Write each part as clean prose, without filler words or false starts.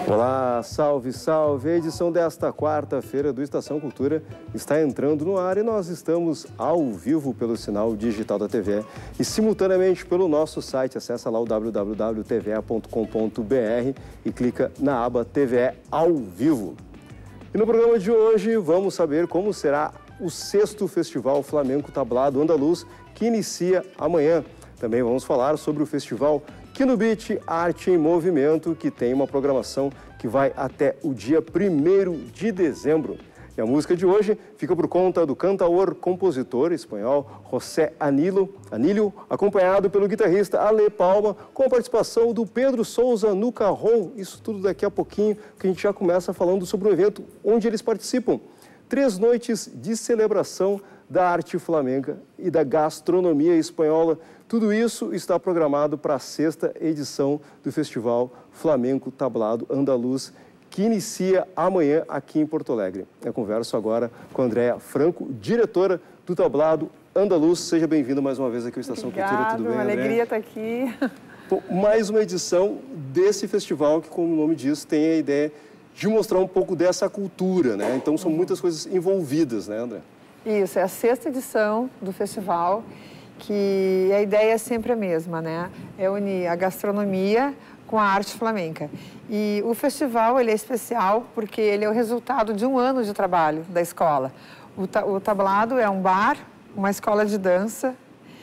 Olá, salve, salve! A edição desta quarta-feira do Estação Cultura está entrando no ar e nós estamos ao vivo pelo sinal digital da TVE e simultaneamente pelo nosso site. Acesse lá o www.tve.com.br e clica na aba TVE ao vivo. E no programa de hoje vamos saber como será o 6º Festival Flamenco Tablado Andaluz, que inicia amanhã. Também vamos falar sobre o Festival Quino Beat Arte em Movimento, que tem uma programação que vai até o dia 1º de dezembro. E a música de hoje fica por conta do cantaor-compositor espanhol José Anílio, acompanhado pelo guitarrista Ale Palma, com a participação do Pedro Souza no cajón. Isso tudo daqui a pouquinho, que a gente já começa falando sobre o evento onde eles participam. 3 noites de celebração da arte flamenca e da gastronomia espanhola. Tudo isso está programado para a 6ª edição do Festival Flamenco Tablado Andaluz, que inicia amanhã aqui em Porto Alegre. Eu converso agora com a Andréa Franco, diretora do Tablado Andaluz. Seja bem-vinda mais uma vez aqui ao Estação Cultura. Tudo bem, uma Andréa? alegria estar aqui. Bom, mais uma edição desse festival que, como o nome diz, tem a ideia de mostrar um pouco dessa cultura, né? Então, são muitas coisas envolvidas, né, André? Isso, é a 6ª edição do festival, que a ideia é sempre a mesma, né? É unir a gastronomia com a arte flamenca. E o festival, ele é especial porque ele é o resultado de um ano de trabalho da escola. O Tablado é um bar, uma escola de dança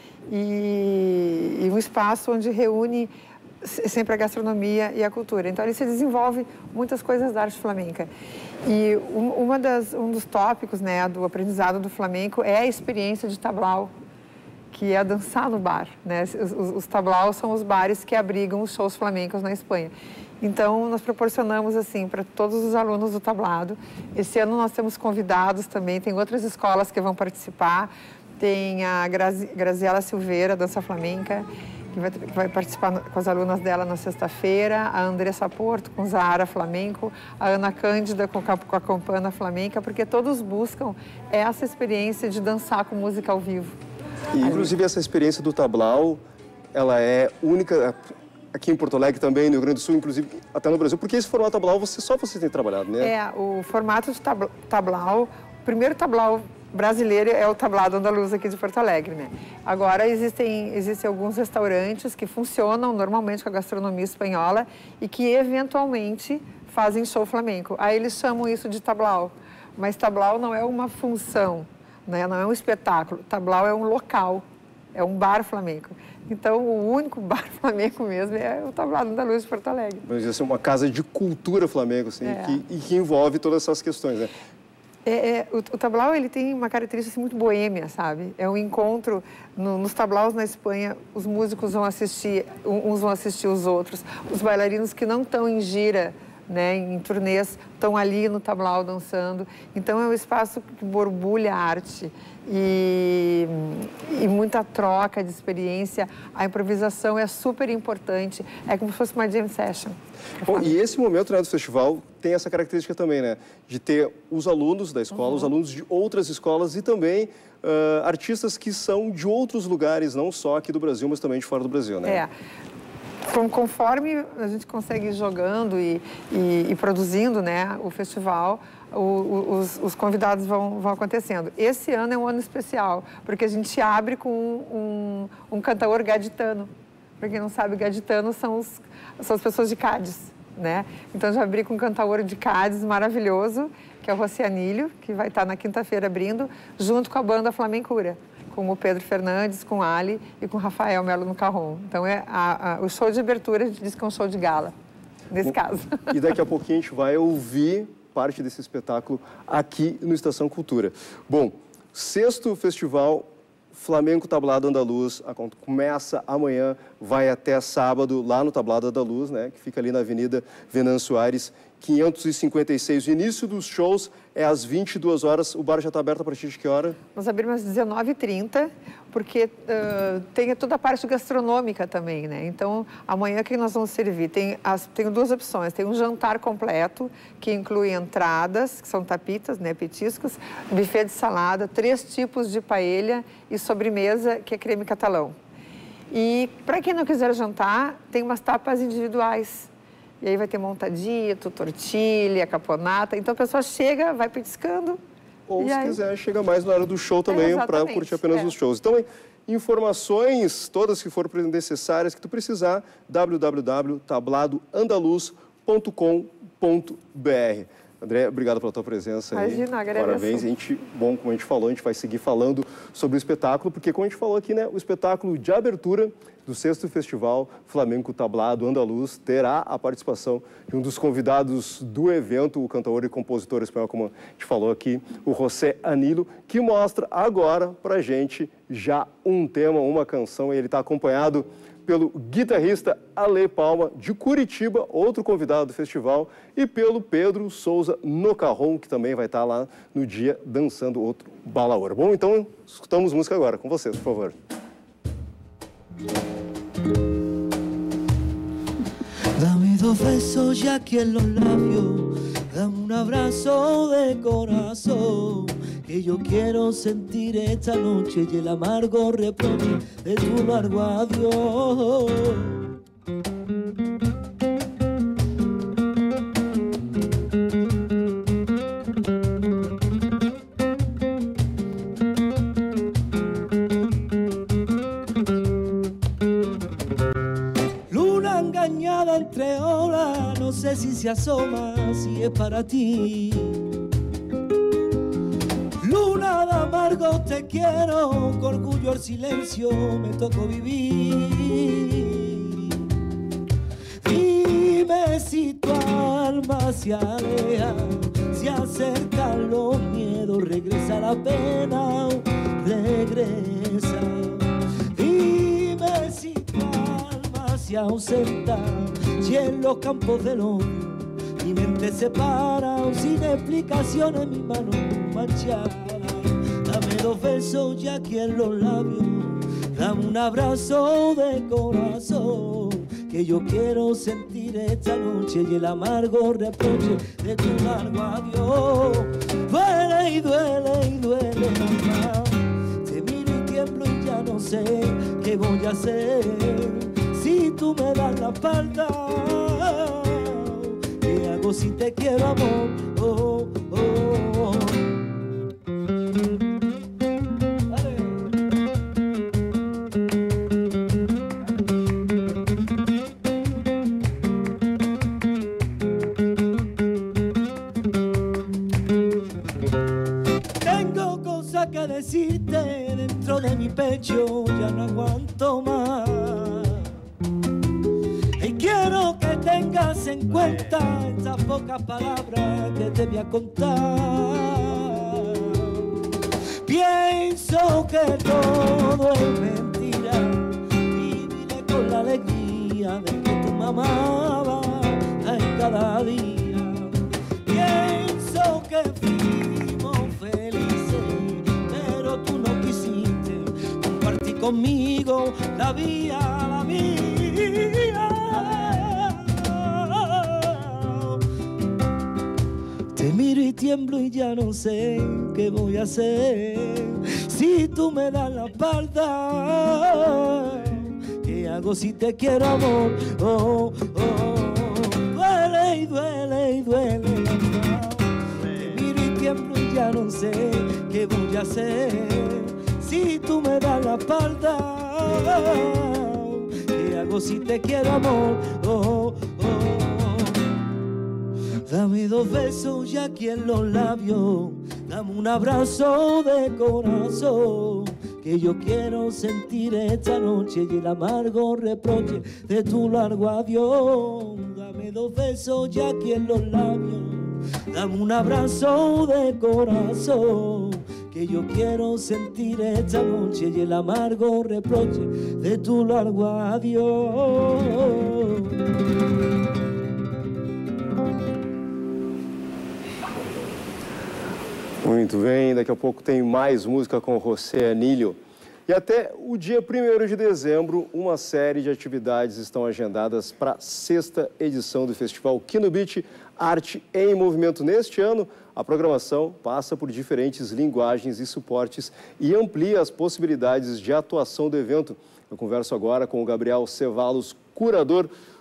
e um espaço onde reúne sempre a gastronomia e a cultura. Então, ali se desenvolve muitas coisas da arte flamenca. E um dos tópicos, né, do aprendizado do flamenco é a experiência de tablau, que é dançar no bar, né? Os tablaus são os bares que abrigam os shows flamencos na Espanha. Então, nós proporcionamos, assim, para todos os alunos do Tablado. Esse ano nós temos convidados também, tem outras escolas que vão participar. Tem a Graziela Silveira, dança flamenca, que vai participar com as alunas dela na sexta-feira, a Andressa Porto com Zahara Flamenco, a Ana Cândida com a Campana Flamenca, porque todos buscam essa experiência de dançar com música ao vivo. E, inclusive, essa experiência do tablau, ela é única aqui em Porto Alegre também, no Rio Grande do Sul, inclusive até no Brasil, porque esse formato tablau você tem trabalhado, né? É, o formato de tablau, o primeiro tablau brasileiro é o Tablado Andaluz aqui de Porto Alegre, né? Agora existem alguns restaurantes que funcionam normalmente com a gastronomia espanhola e que eventualmente fazem show flamenco. Aí eles chamam isso de tablau, mas tablau não é uma função, né? Não é um espetáculo. Tablau é um local, é um bar flamenco. Então, o único bar flamenco mesmo é o Tablado Andaluz de Porto Alegre. Mas isso é uma casa de cultura flamenco, assim, que envolve todas essas questões, né? O tablau, ele tem uma característica assim, muito boêmia, sabe? É um encontro, nos tablaus na Espanha, os músicos vão assistir, uns vão assistir os outros. Os bailarinos que não estão em gira, né, em turnês, estão ali no tablau dançando. Então, é um espaço que borbulha a arte e muita troca de experiência. A improvisação é super importante, é como se fosse uma jam session. Bom, e esse momento, né, do festival tem essa característica também, né? De ter os alunos da escola, os alunos de outras escolas e também artistas que são de outros lugares, não só aqui do Brasil, mas também de fora do Brasil, né? Conforme a gente consegue ir jogando e produzindo, né, o festival, os convidados vão acontecendo. Esse ano é um ano especial, porque a gente abre com um cantaor gaditano. Para quem não sabe, gaditanos são as pessoas de Cádiz, né? Então, já abri com um cantaor de Cádiz maravilhoso, que é o José Anílio, que vai estar na quinta-feira abrindo, junto com a banda Flamencura, com o Pedro Fernandes, com o Ali e com o Rafael Melo no cajón. Então, o show de abertura, a gente diz que é um show de gala, nesse caso. E daqui a pouquinho a gente vai ouvir parte desse espetáculo aqui no Estação Cultura. Bom, 6º Festival Flamenco Tablado Andaluz começa amanhã, vai até sábado lá no Tablado Andaluz, né, que fica ali na Avenida Venâncio Aires, 556. O início dos shows é às 22 horas. O bar já está aberto a partir de que hora? Nós abrimos às 19h30, porque tem toda a parte gastronômica também, né? Então, amanhã o que nós vamos servir? Tem 2 opções. Tem um jantar completo, que inclui entradas, que são tapitas, né, petiscos, buffet de salada, 3 tipos de paella e sobremesa, que é creme catalão. E, para quem não quiser jantar, tem umas tapas individuais, E aí vai ter montadito, tortilha, caponata. Então a pessoa chega, vai petiscando. Ou se quiser, chega mais na hora do show também, para curtir apenas os shows. Então, informações todas que forem necessárias, que tu precisar, www.tabladoandaluz.com.br. André, obrigado pela tua presença. Imagina, agradeço. Parabéns. Bom, como a gente falou, a gente vai seguir falando sobre o espetáculo, porque como a gente falou aqui, né, o espetáculo de abertura do 6º Festival Flamenco Tablado Andaluz terá a participação de um dos convidados do evento, o cantor e compositor espanhol, como a gente falou aqui, o José Anilo, que mostra agora pra gente já um tema, uma canção, e ele está acompanhado pelo guitarrista Ale Palma, de Curitiba, outro convidado do festival, e pelo Pedro Souza Nocarron, que também vai estar lá no dia dançando outro balaor. Bom, então, escutamos música agora. Com vocês, por favor. Dame 2 besos ya aquí en los labios, dame un abrazo de corazón, que yo quiero sentir esta noche y el amargo reproche de tu largo adiós. Luna engañada entre olas, no sé si se asoma, si es para ti. Luna de amargo te quiero, con orgullo el silencio me tocó vivir. Dime si tu alma se aleja, se acercan los miedos, regresa la pena, regresa. Dime si tu alma se ausenta, si en los campos del odio mi mente se para, sin explicaciones mi mano manchada. Dame 2 besos ya aquí en los labios, dame un abrazo de corazón, que yo quiero sentir esta noche y el amargo reproche de tu largo adiós. Duele y duele y duele, mamá. Te miro y tiemblo y ya no sé qué voy a hacer si tú me das la espalda. ¿Qué hago si te quiero, amor? Oh, oh, oh. Tengo cosas que decirte dentro de mi pecho, ya no aguanto más. Y quiero que tengas en cuenta estas pocas palabras que te voy a contar. Pienso que todo es mentira, vivir con la alegría de que tu mamá va en cada día. Pienso que fuimos felices, pero tú no quisiste compartir conmigo la vida, la vida. Te miro y tiemblo y ya no sé qué voy a hacer si tú me das la espalda. ¿Qué hago si te quiero, amor? Oh, oh. Duele y duele y duele. Te miro y tiemblo y ya no sé qué voy a hacer si tú me das la espalda. ¿Qué hago si te quiero, amor? Oh, oh. Dame 2 besos ya aquí en los labios, dame un abrazo de corazón, que yo quiero sentir esta noche y el amargo reproche de tu largo adiós. Dame 2 besos ya aquí en los labios, dame un abrazo de corazón, que yo quiero sentir esta noche y el amargo reproche de tu largo adiós. Muito bem, daqui a pouco tem mais música com o José Anilo. E até o dia 1º de dezembro, uma série de atividades estão agendadas para a 6ª edição do Festival Kino Beat Arte em Movimento. Neste ano, a programação passa por diferentes linguagens e suportes e amplia as possibilidades de atuação do evento. Eu converso agora com o Gabriel Cevallos, curador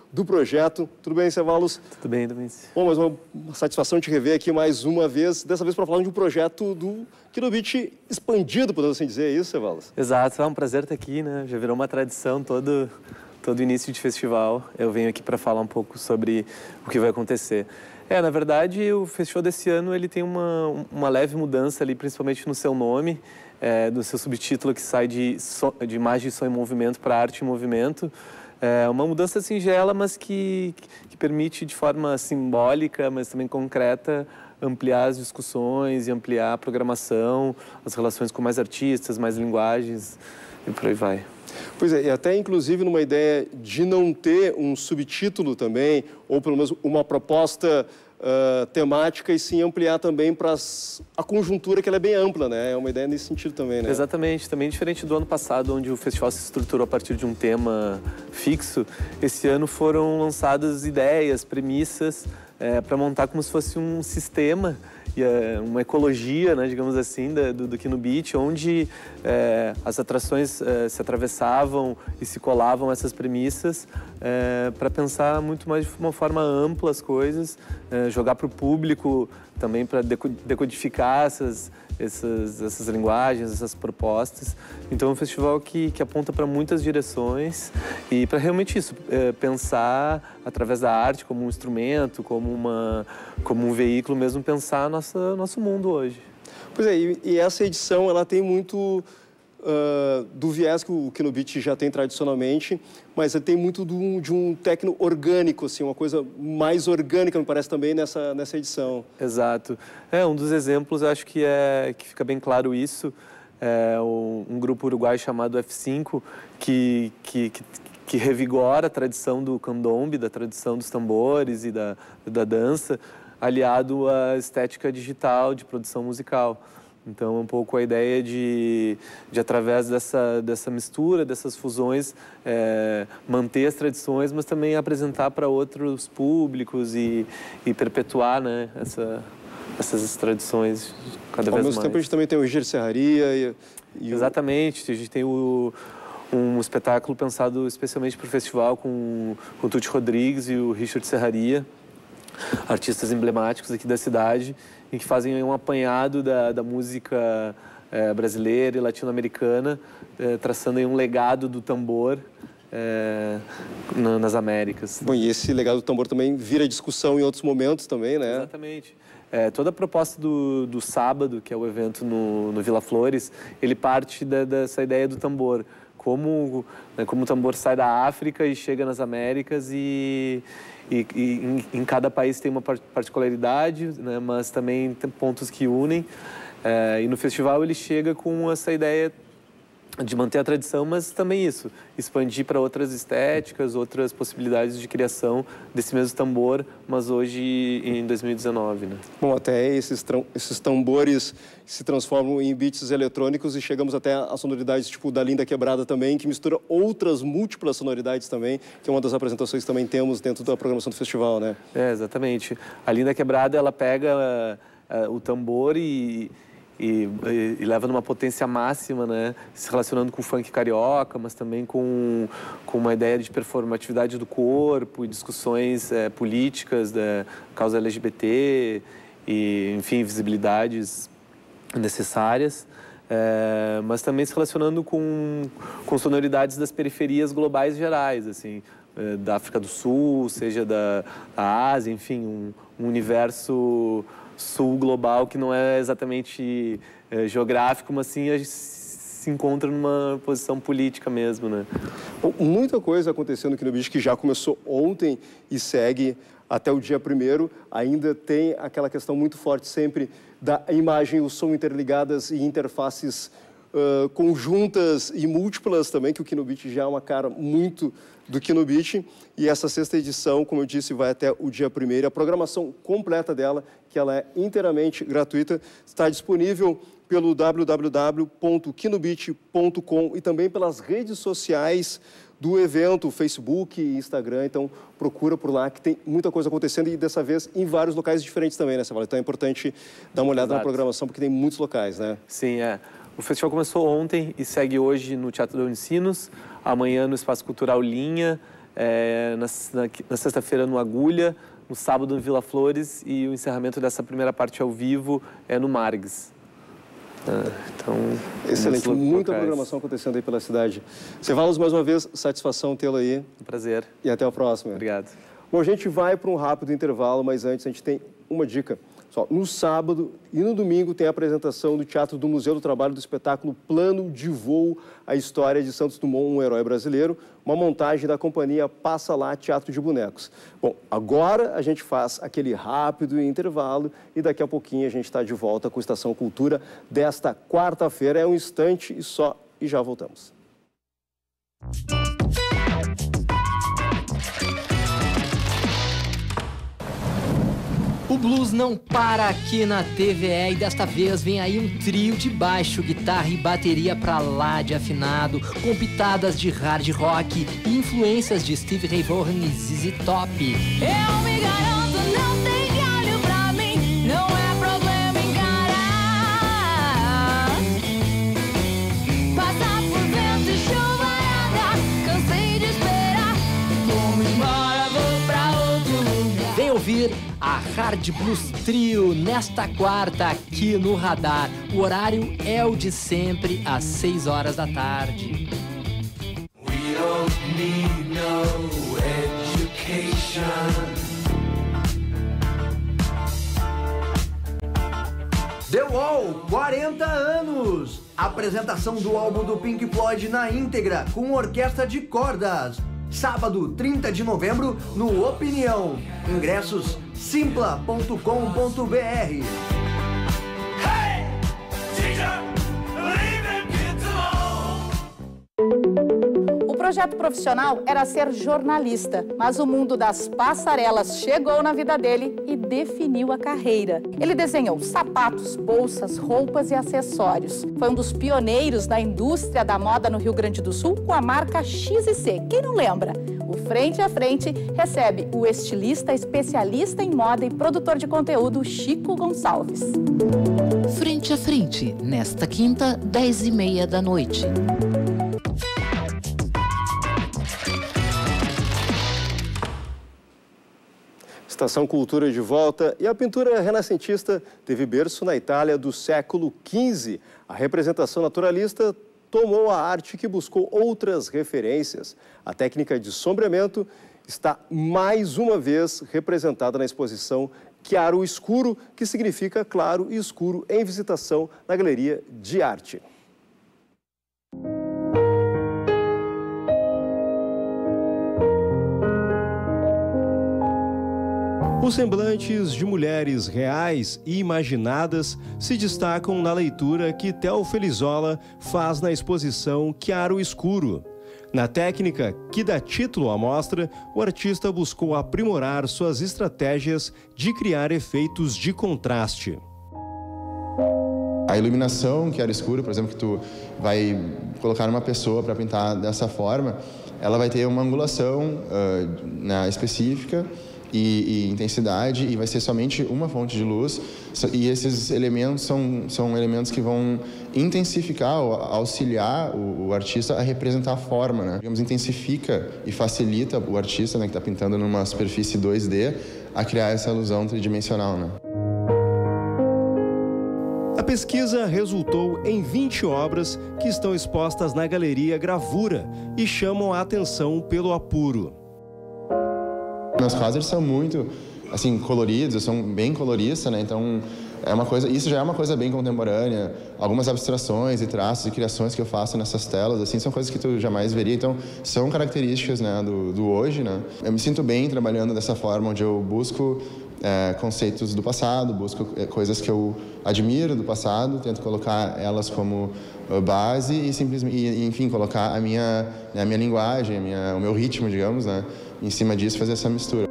do projeto. Tudo bem, Cevallos? Tudo bem, Domingos. Bom, mas uma satisfação te rever aqui mais uma vez, dessa vez para falar de um projeto do Kinobit expandido, podemos assim dizer, é isso, Cevallos? Exato, é um prazer estar aqui, né? Já virou uma tradição todo início de festival. Eu venho aqui para falar um pouco sobre o que vai acontecer. Na verdade, o festival desse ano ele tem uma leve mudança ali, principalmente no seu nome, do seu subtítulo que sai de imagem, som e movimento para arte e movimento. É uma mudança singela, mas que permite de forma simbólica, mas também concreta, ampliar as discussões e ampliar a programação, as relações com mais artistas, mais linguagens e por aí vai. Pois é, e até inclusive numa ideia de não ter um subtítulo também, ou pelo menos uma proposta temática, e sim ampliar também para a conjuntura, que ela é bem ampla, né? É uma ideia nesse sentido também, né? Exatamente, também diferente do ano passado, onde o festival se estruturou a partir de um tema fixo, esse ano foram lançadas ideias, premissas, para montar como se fosse um sistema, uma ecologia, né, digamos assim, do Kinobit, onde as atrações se atravessavam e se colavam essas premissas para pensar muito mais de uma forma ampla as coisas, jogar para o público também para decodificar essas linguagens, essas propostas. Então é um festival que aponta para muitas direções e para realmente isso, pensar através da arte como um instrumento, como um veículo mesmo, pensar nosso mundo hoje. Pois é, e essa edição ela tem muito do viés que o Kinobit já tem tradicionalmente, mas ele tem muito de um techno orgânico, assim, uma coisa mais orgânica, me parece, também nessa edição. Exato. Um dos exemplos, acho que fica bem claro isso, um grupo uruguaio chamado F5, que revigora a tradição do candombe, da tradição dos tambores e da dança, aliado à estética digital de produção musical. Então, é um pouco a ideia de através dessa mistura, dessas fusões, manter as tradições, mas também apresentar para outros públicos e perpetuar, né, essas tradições cada vez mais. Ao mesmo tempo, a gente também tem o Richard Serraria Exatamente, a gente tem um espetáculo pensado especialmente para o festival com o Tuti Rodrigues e o Richard Serraria, artistas emblemáticos aqui da cidade, e que fazem um apanhado da música brasileira e latino-americana, traçando aí um legado do tambor nas Américas. Bom, e esse legado do tambor também vira discussão em outros momentos também, né? Exatamente. Toda a proposta do sábado, que é o evento no Vila Flores, ele parte dessa ideia do tambor. Como o tambor sai da África e chega nas Américas e em cada país tem uma particularidade, né, mas também tem pontos que unem. E no festival ele chega com essa ideia de manter a tradição, mas também isso, expandir para outras estéticas, outras possibilidades de criação desse mesmo tambor, mas hoje em 2019, né? Bom, até esses tambores se transformam em beats eletrônicos e chegamos até a sonoridades tipo da Linda Quebrada também, que mistura outras múltiplas sonoridades também, que é uma das apresentações que também temos dentro da programação do festival, né? Exatamente. A Linda Quebrada, ela pega o tambor e leva numa potência máxima, né? Se relacionando com o funk carioca, mas também com uma ideia de performatividade do corpo e discussões políticas da causa LGBT e, enfim, visibilidades necessárias, mas também se relacionando com sonoridades das periferias globais gerais, assim, da África do Sul, seja da Ásia, enfim, um universo sul global que não é exatamente geográfico, mas sim a gente se encontra numa posição política mesmo, né? Bom, muita coisa acontecendo aqui no Kinobit que já começou ontem e segue até o dia 1º. Ainda tem aquela questão muito forte sempre da imagem e o som interligadas e interfaces conjuntas e múltiplas também, que o Kinobit já é uma cara muito do Kinobit. E essa 6ª edição, como eu disse, vai até o dia 1º. A programação completa dela, que ela é inteiramente gratuita, está disponível pelo www.kinobit.com e também pelas redes sociais do evento, Facebook e Instagram. Então, procura por lá, que tem muita coisa acontecendo e, dessa vez, em vários locais diferentes também, né, Cevallos? Então, é importante dar uma olhada na programação, porque tem muitos locais, né? Sim, O festival começou ontem e segue hoje no Teatro da Unicinos, amanhã no Espaço Cultural Linha, na sexta-feira no Agulha, no sábado no Vila Flores e o encerramento dessa primeira parte ao vivo é no Margs. Então, excelente, muita programação acontecendo aí pela cidade. Cevallos, mais uma vez, satisfação tê-lo aí. Um prazer. E até a próxima. Obrigado. Bom, a gente vai para um rápido intervalo, mas antes a gente tem uma dica. No sábado e no domingo tem a apresentação do Teatro do Museu do Trabalho do espetáculo Plano de Voo, a história de Santos Dumont, um herói brasileiro, uma montagem da companhia Passa Lá Teatro de Bonecos. Bom, agora a gente faz aquele rápido intervalo e daqui a pouquinho a gente está de volta com a Estação Cultura desta quarta-feira. É um instante e só, e já voltamos. O blues não para aqui na TVE e desta vez vem aí um trio de baixo, guitarra e bateria pra lá de afinado, com pitadas de hard rock e influências de Steve Ray Vaughan e ZZ Top. Eu me garanto, não tem galho pra mim, não é problema encarar. Passar por vento e chuvarada, cansei de esperar. Vou embora, vou pra outro lugar. Vem ouvir a Hard Blues Trio nesta quarta aqui no Radar. O horário é o de sempre, às 6 horas da tarde. We don't need no education. The Wall, 40 anos! Apresentação do álbum do Pink Floyd na íntegra, com orquestra de cordas. Sábado, 30 de novembro, no Opinião. Ingressos simpla.com.br. Hey, teacher, leave them kids alone. O projeto profissional era ser jornalista, mas o mundo das passarelas chegou na vida dele e definiu a carreira. Ele desenhou sapatos, bolsas, roupas e acessórios. Foi um dos pioneiros da indústria da moda no Rio Grande do Sul com a marca X&C. Quem não lembra? O Frente a Frente recebe o estilista, especialista em moda e produtor de conteúdo Chico Gonçalves. Frente a Frente, nesta quinta, 10h30 da noite. Estação Cultura de volta e a pintura renascentista teve berço na Itália do século XV. A representação naturalista tomou a arte que buscou outras referências. A técnica de sombreamento está mais uma vez representada na exposição Chiaro Escuro, que significa claro e escuro, em visitação na Galeria de Arte. Os semblantes de mulheres reais e imaginadas se destacam na leitura que Theo Felizola faz na exposição Chiaro Escuro. Na técnica que dá título à mostra, o artista buscou aprimorar suas estratégias de criar efeitos de contraste. A iluminação Chiaro Escuro, por exemplo, que tu vai colocar numa pessoa para pintar dessa forma, ela vai ter uma angulação específica e intensidade, e vai ser somente uma fonte de luz, e esses elementos são elementos que vão intensificar, auxiliar o artista a representar a forma, né? Digamos, intensifica e facilita o artista, né, que está pintando numa superfície 2D, a criar essa ilusão tridimensional, né? A pesquisa resultou em 20 obras que estão expostas na Galeria Gravura e chamam a atenção pelo apuro. Meus quadros são muito, assim, coloridos, eu sou bem colorista, né? Então, isso já é uma coisa bem contemporânea. Algumas abstrações e traços e criações que eu faço nessas telas, assim, são coisas que tu jamais veria. Então, são características, né, do hoje, né? Eu me sinto bem trabalhando dessa forma, onde eu busco conceitos do passado, busco coisas que eu admiro do passado, tento colocar elas como base e simplesmente, enfim, colocar a minha linguagem, o meu ritmo, digamos, né? Em cima disso, fazer essa mistura.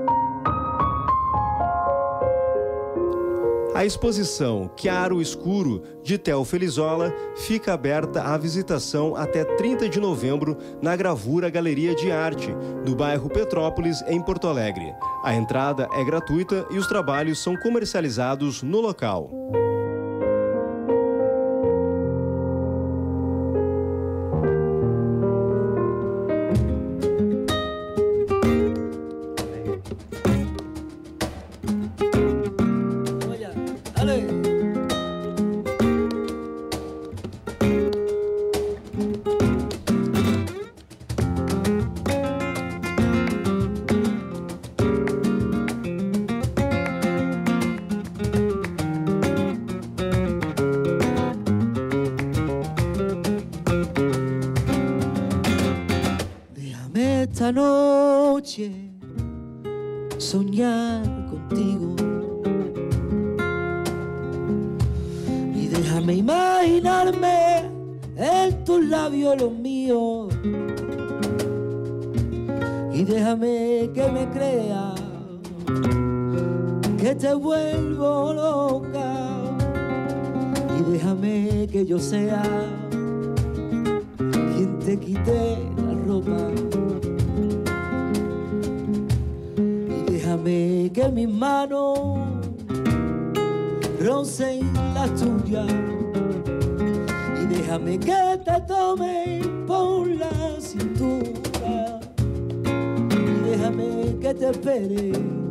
A exposição Chiaro Escuro, de Theo Felizola, fica aberta à visitação até 30 de novembro na Gravura Galeria de Arte, do bairro Petrópolis, em Porto Alegre. A entrada é gratuita e os trabalhos são comercializados no local. esta noche soñar contigo. Y déjame imaginarme en tus labios los míos. Y déjame que me crea que te vuelvo loca. Y déjame que yo sea quien te quite la ropa. Y déjame que mis manos rocen las tuyas. Y déjame que te tome por la cintura. Y déjame que te espere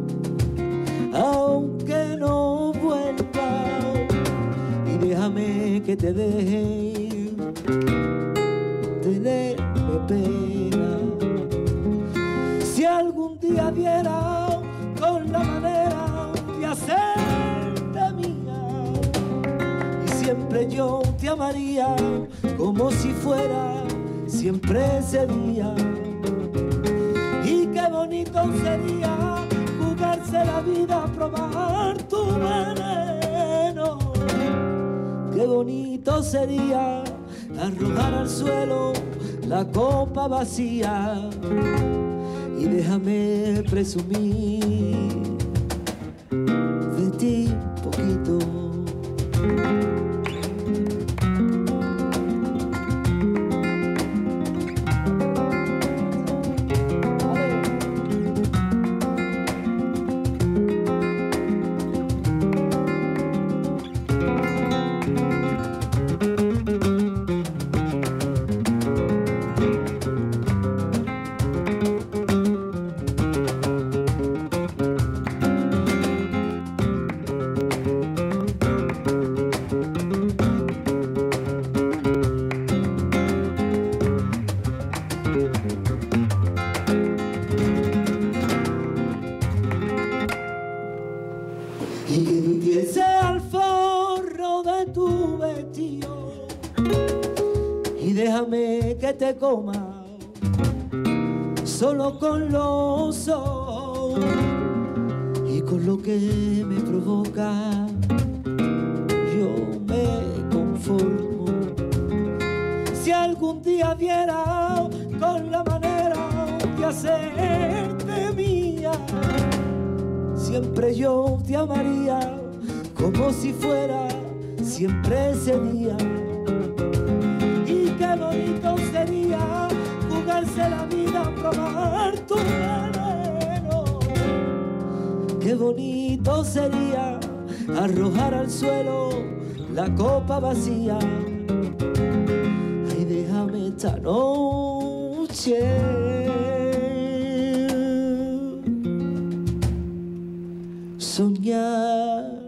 aunque no vuelva. Y déjame que te deje tenerme pena. Si algún día diera con la manera de hacerte mía, y siempre yo te amaría como si fuera siempre ese día. Y qué bonito sería jugarse la vida a probar tu veneno. Qué bonito sería arrojar al suelo la copa vacía. Y déjame presumir de ti un poquito. Y que mi piel sea el forro de tu vestido. Y déjame que te coma solo con los ojos. Y con lo que me provoca yo me conformo. Si algún día diera con la manera de hacerte mía, siempre yo te amaría como si fuera siempre ese día. Y qué bonito sería jugarse la vida a probar tu veneno. Qué bonito sería arrojar al suelo la copa vacía. Ay, déjame esta noche soñar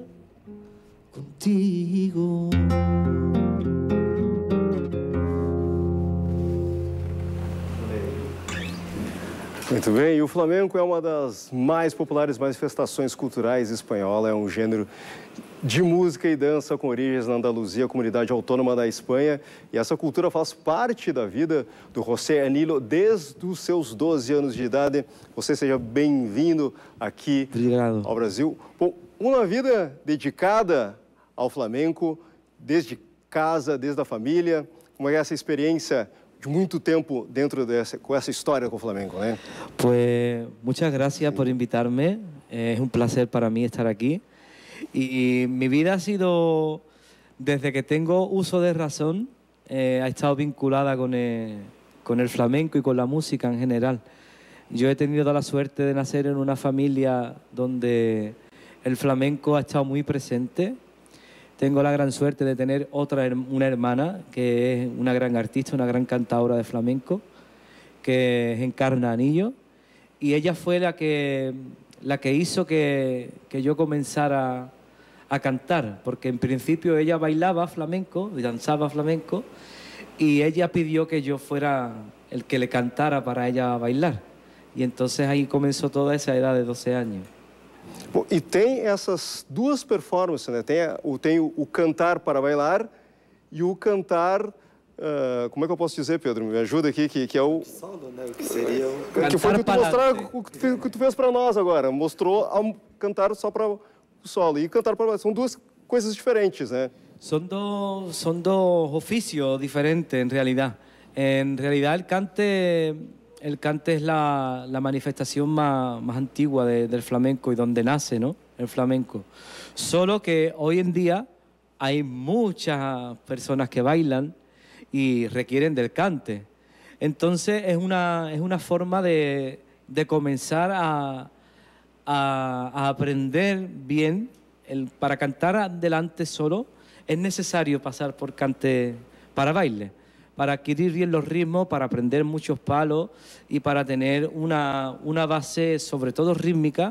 contigo. Muito bem, e o flamenco é uma das mais populares manifestações culturais espanholas, é um gênero de música e dança com origens na Andaluzia, comunidade autônoma da Espanha. E essa cultura faz parte da vida do José Anilo desde os seus 12 anos de idade. Você seja bem-vindo aqui ao Brasil. Bom, uma vida dedicada ao flamenco, desde casa, desde a família. Como é essa experiência de muito tempo dentro com essa história com o Flamengo, né? Pues muchas gracias por invitarme. Es un placer para mí estar aquí. Y mi vida ha sido, desde que tengo uso de razón, ha estado vinculada con el flamenco y con la música en general. Yo he tenido la suerte de nacer en una familia donde el flamenco ha estado muy presente. Tengo la gran suerte de tener una hermana que es una gran artista, una gran cantadora de flamenco, que es Encarna Anillo. Y ella fue la que hizo que yo comenzara a cantar, porque en principio ella bailaba flamenco, danzaba flamenco, y ella pidió que yo fuera el que le cantara para ella bailar. E entonces aí começou toda essa idade de 12 anos. Bom, e tem essas duas performances, né? Tem o cantar para bailar e o cantar como é que eu posso dizer, Pedro? Me ajuda aqui, que é o... Solo, né? O que seria o... Que foi o que tu mostraram, o que tu fez para nós agora. Mostrou a cantar só para o solo e cantar para... São duas coisas diferentes, né? Son dos oficios diferentes en realidad. En realidad el cante es la manifestación más antigua del flamenco y donde nace, ¿no? El flamenco. Solo que hoy en día hay muchas personas que bailan y requieren del cante. Entonces es una forma de comenzar a aprender bien. Para cantar adelante solo es necesario pasar por cante para baile, para adquirir bien los ritmos, para aprender muchos palos y para tener una base, sobre todo rítmica,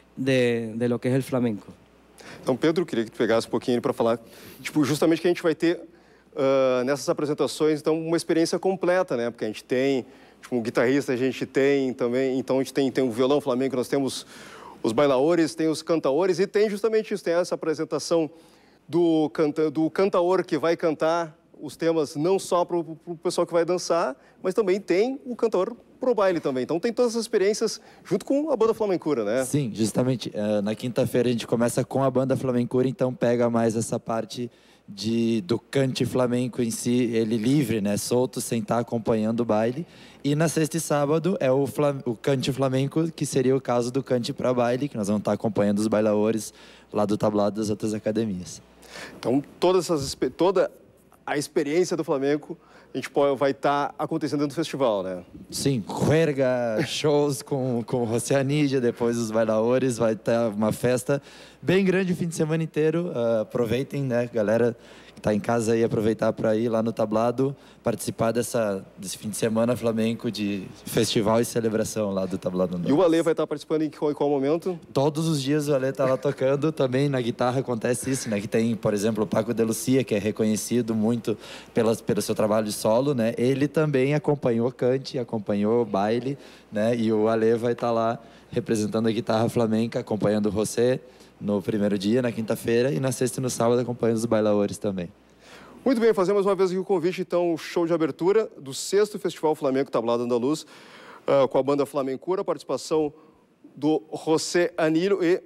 de lo que es el flamenco. Então, Pedro, queria que tu pegasse um pouquinho para falar, tipo, justamente que a gente vai ter nessas apresentações, então, uma experiência completa, né? Porque a gente tem, tipo, um guitarrista, a gente tem também, então a gente tem o violão flamenco, nós temos os bailaores, tem os cantaores e tem justamente isso, tem essa apresentação do cantaor que vai cantar os temas não só para o pessoal que vai dançar, mas também tem o cantor pro baile também. Então tem todas as experiências junto com a banda Flamencura, né? Sim, justamente. Na quinta-feira a gente começa com a banda Flamencura, então pega mais essa parte do cante flamenco em si, ele livre, né, solto, sem estar acompanhando o baile. E na sexta e sábado é o cante flamenco, que seria o caso do cante para baile, que nós vamos estar acompanhando os bailaores lá do tablado das outras academias. Então toda a experiência do flamenco a gente vai estar acontecendo dentro do festival, né? Sim, juerga, shows com o José Anídia, depois os bailaores, vai ter uma festa bem grande o fim de semana inteiro. Aproveitem, né, galera que está em casa aí, aproveitar para ir lá no tablado, participar desse fim de semana flamenco de festival e celebração lá do tablado. E o Ale vai estar participando em qual momento? Todos os dias o Ale está lá tocando, também na guitarra acontece isso, né? Que tem, por exemplo, o Paco de Lucia, que é reconhecido muito pelo seu trabalho de solo, né? Ele também acompanhou cante, acompanhou baile, né? E o Ale vai estar lá representando a guitarra flamenca, acompanhando o José no primeiro dia, na quinta-feira, e na sexta e no sábado acompanhando os bailaores também. Muito bem, fazemos uma vez aqui o convite, então, o show de abertura do 6º Festival Flamenco Tablado Andaluz, com a banda Flamencura, a participação do José Anílio e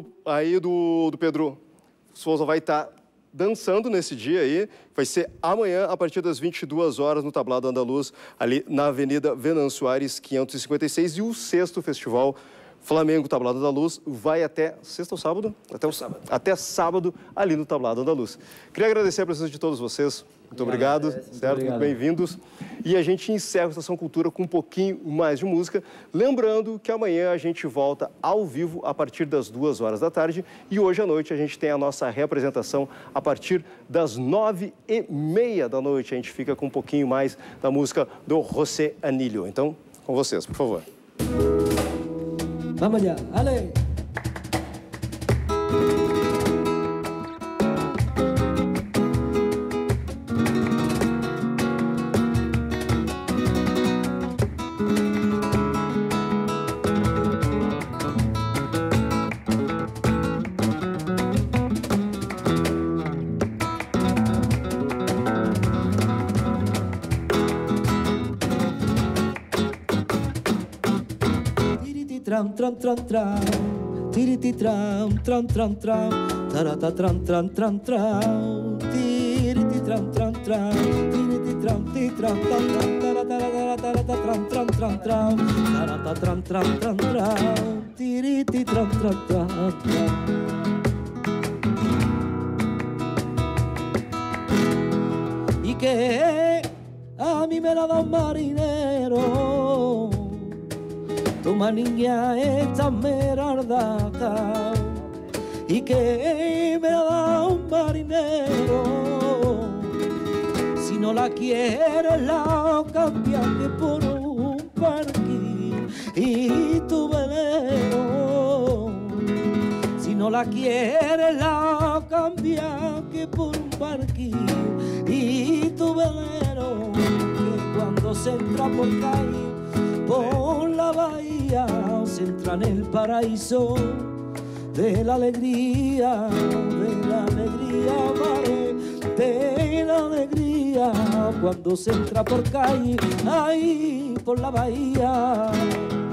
do Pedro Souza vai estar dançando nesse dia aí. Vai ser amanhã, a partir das 22 horas, no Tablado Andaluz, ali na Avenida Venâncio Aires, 556, e o 6º Festival Flamengo Tablado Andaluz vai até sexta ou sábado? Até sábado, ali no Tablado Andaluz. Queria agradecer a presença de todos vocês. Muito obrigado, certo? Muito bem-vindos. E a gente encerra a Estação Cultura com um pouquinho mais de música. Lembrando que amanhã a gente volta ao vivo a partir das 2 horas da tarde. E hoje à noite a gente tem a nossa reapresentação a partir das 9h30 da noite. A gente fica com um pouquinho mais da música do José Anílio. Então, com vocês, por favor. Vamos allá, ale. Tram tram tram tram, tiriti tram tram tram tram, tarata tram tram tram tram, tiriti tram tram tram, tiriti tram ti tram tram tram, tarata tram tram tram tram, tarata tram tram tram tram, tiriti tram tram tram tram. Y que a mí me la da un marinero, toma niña esta esmeralda, y que me la da un marinero, si no la quieres la cambiaste por un barquín y tu velero, si no la quieres la cambiaste por un barquín y tu velero, que cuando se entra por calle por la bahía se entra en el paraíso de la alegría, mare, de la alegría. día cuando se entra por calle, ahí por la bahía.